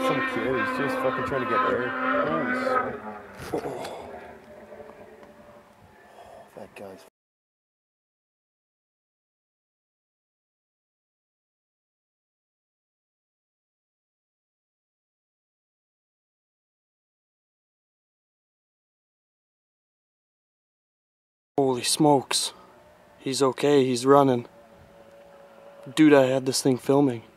Some kid, he's just fucking trying to get air. Holy shit. That guy's. Holy smokes. He's okay, he's running. Dude, I had this thing filming.